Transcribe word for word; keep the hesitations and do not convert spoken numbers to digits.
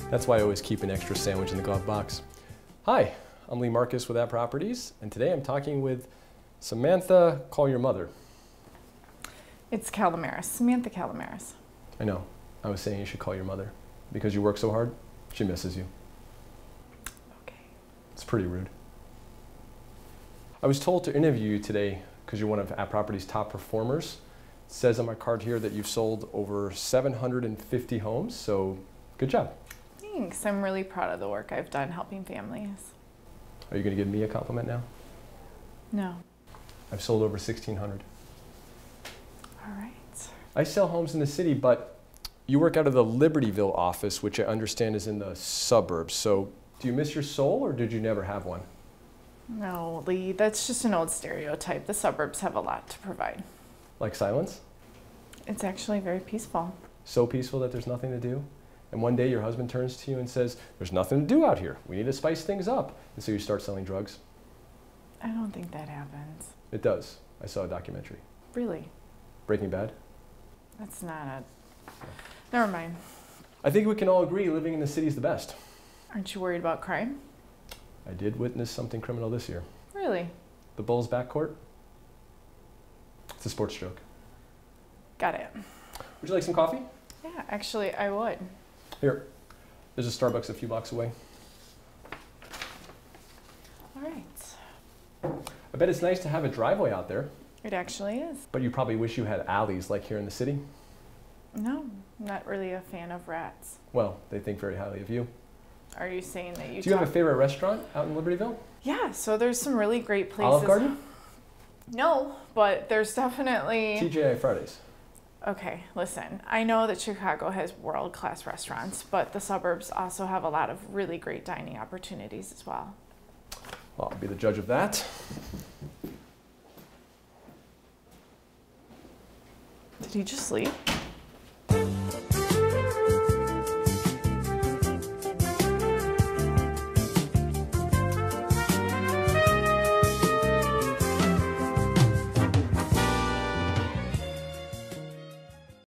That's why I always keep an extra sandwich in the glove box. Hi, I'm Leigh Marcus with INDIRAP Properties, and today I'm talking with Samantha, call your mother. It's Kalamaras, Samantha Kalamaras. I know, I was saying you should call your mother. Because you work so hard, she misses you. Okay. It's pretty rude. I was told to interview you today because you're one of INDIRAP Properties' top performers. It says on my card here that you've sold over seven hundred fifty homes, so good job. Thanks. I'm really proud of the work I've done helping families. Are you going to give me a compliment now? No. I've sold over sixteen hundred. All right. I sell homes in the city, but you work out of the Libertyville office, which I understand is in the suburbs. So do you miss your soul, or did you never have one? No, Lee, that's just an old stereotype. The suburbs have a lot to provide. Like silence? It's actually very peaceful. So peaceful that there's nothing to do? And one day your husband turns to you and says, there's nothing to do out here. We need to spice things up. And so you start selling drugs? I don't think that happens. It does. I saw a documentary. Really? Breaking Bad? That's not a... Never mind. I think we can all agree living in the city is the best. Aren't you worried about crime? I did witness something criminal this year. Really? The Bulls backcourt? It's a sports joke. Got it. Would you like some coffee? Yeah, actually, I would. Here. There's a Starbucks a few blocks away. All right. I bet it's nice to have a driveway out there. It actually is. But you probably wish you had alleys like here in the city? No, I'm not really a fan of rats. Well, they think very highly of you. Are you saying that you Do you have a favorite restaurant out in Libertyville? Yeah, so there's some really great places. Olive Garden? No, but there's definitely... T G I Fridays. Okay, listen, I know that Chicago has world-class restaurants, but the suburbs also have a lot of really great dining opportunities as well. Well, I'll be the judge of that. Did he just leave?